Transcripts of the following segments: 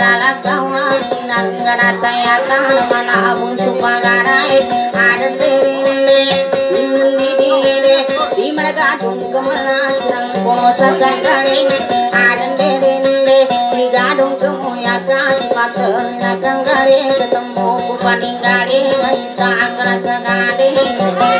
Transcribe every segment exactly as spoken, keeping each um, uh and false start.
alala kawan tinangana tayata mana abun supagarai adan derinde dindindinde di mana gadung kemana serang kosa kangkari adan derinde di gadung kemuyakan paterina kangkari ketemu kupaninggari gaita akrasa gading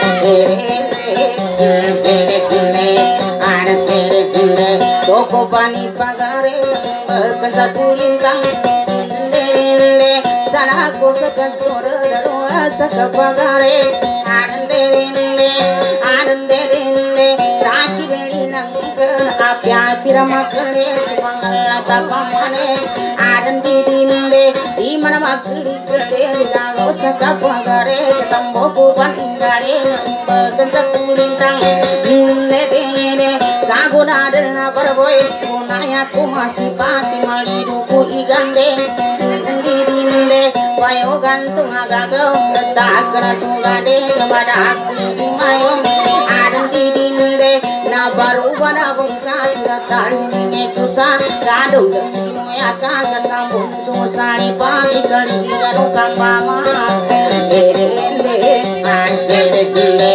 adan derinde toko pani pagare kenca kulintang derinde salah kosa kansora darua sakapagare adan derinde adan derinde saki beli nangker api-api ramakale subhanallah tapamane adan derinde di mana makli kerde gago sakapagare ketambo pupan inggare kenca kulintang derinde saguna derna barboy punaya ku masih pati maliduku igande dirinde payo gantung agagau letak kena sungade kepada aku di mayo adan dirinde na baru pada bengkas datang ini kusa kadung dengino ya kagak sambung susali pagi kali garukang mama dirinde dirinde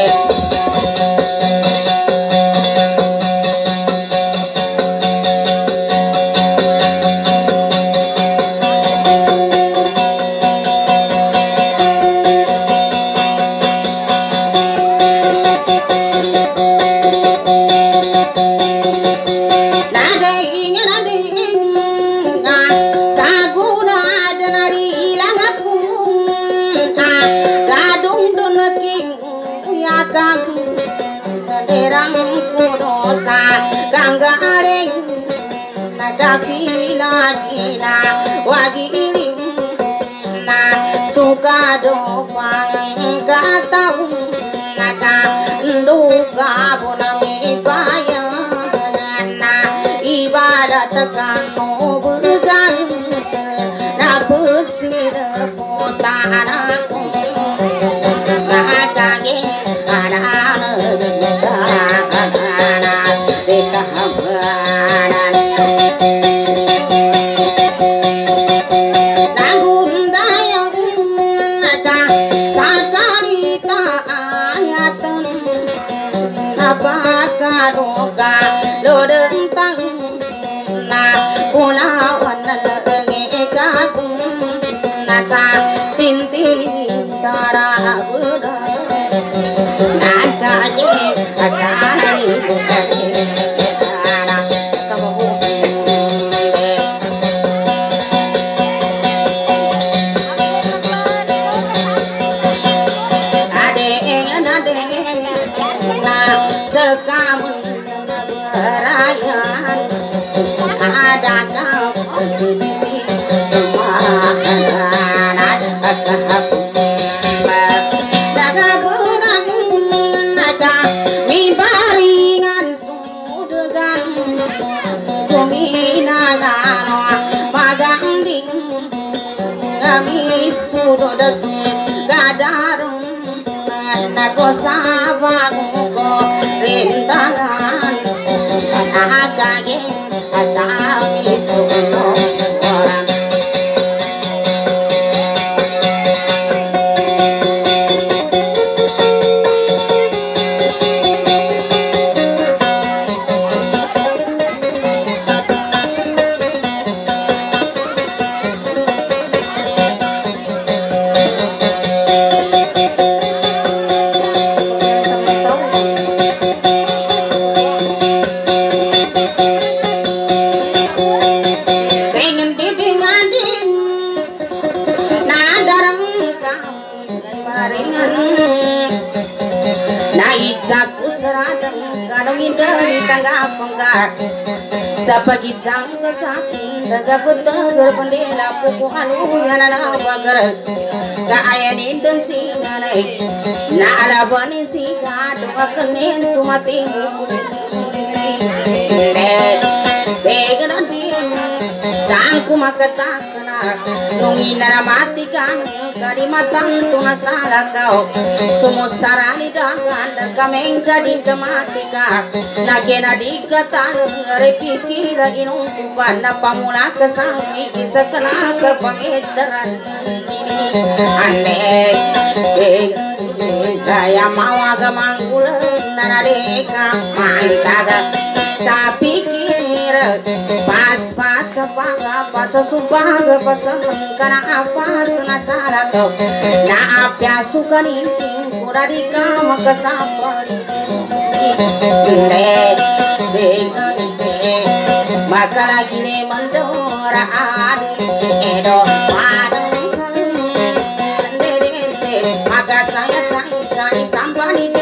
Kanggaring nagapi lagi na wagiling na suka do pangkatau naga nduga bunang ibayang na ibadat kanu bugang na pusir potanaku nagage ana Sinti tara buda nakaje akari bukani tara kamu ade ade na sekamun berayan ada kau sedisi sudah dasar gadarung nago sabang ko rintangan agage agami suno orang sa pagitsang sakin daga putagar pandela puku anu yana na bagar kaaya nindon si nganai na alabani si kadu akanin sumati begana di sangku makatakana nungina mati kan kalimatan tuna salah kau sumusarani dangan kameng kadin kematika nakena dikata repikira inung kupana pamula kesampi kisah kena kepangitaran ini ande kaya mawaga mangkula nanadeka mantaga sapi kira pas-pas paga pas subaga pas kana apa senasara kau na apya suka ninting kuradika makasapari de de maka lagi ne mandora adi edo padang maka saya saya saya sampani